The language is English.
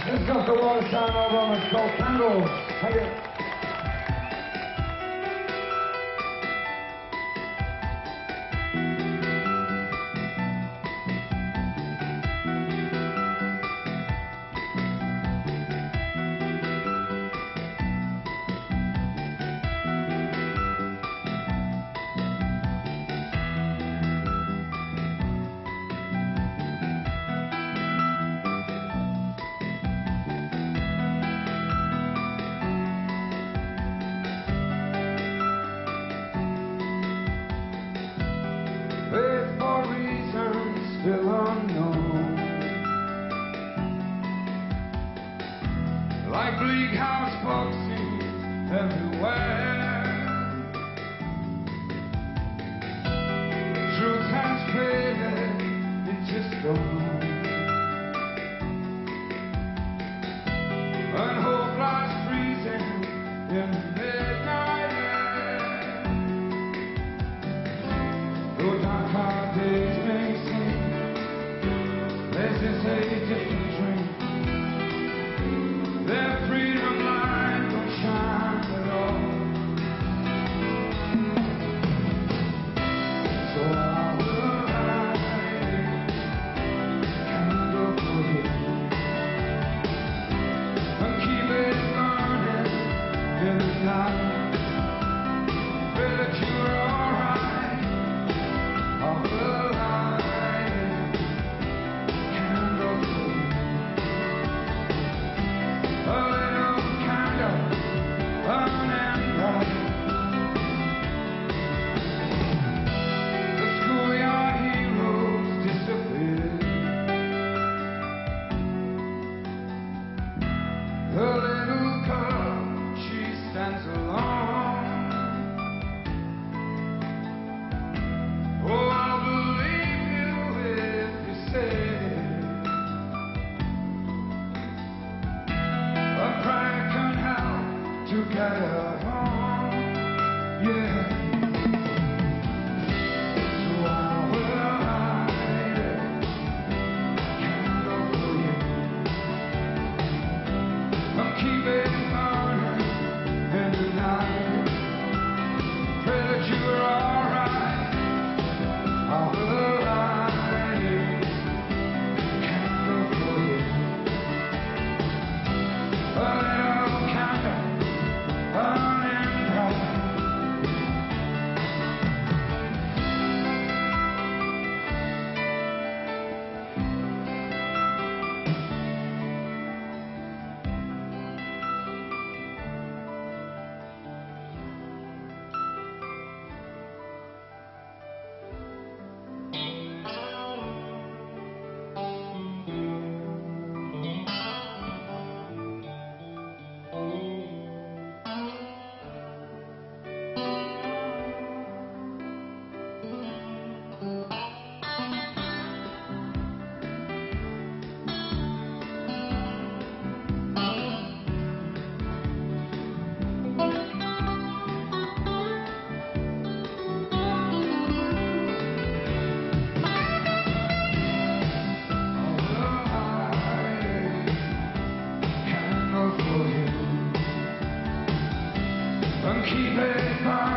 This is just a Watertown album. It's called Candles. Thank you. Still unknown, like bleak house boxes everywhere. Truth has faded into stone, and hope lies freezing in the midnight air. Though dark hard days may seem, this is a different dream. Their freedom light don't shine at all. So I will light a candle for you and keep it burning in the night. Pray that you're alright. I will light a little girl, she stands alone. Oh, I'll believe you if you say a prayer can help to get her home. Yeah. So I will light a candle for you and keep it burning in the night. Pray that you are alright. I will light a candle for you, a little candle burning bright. And keep it burning.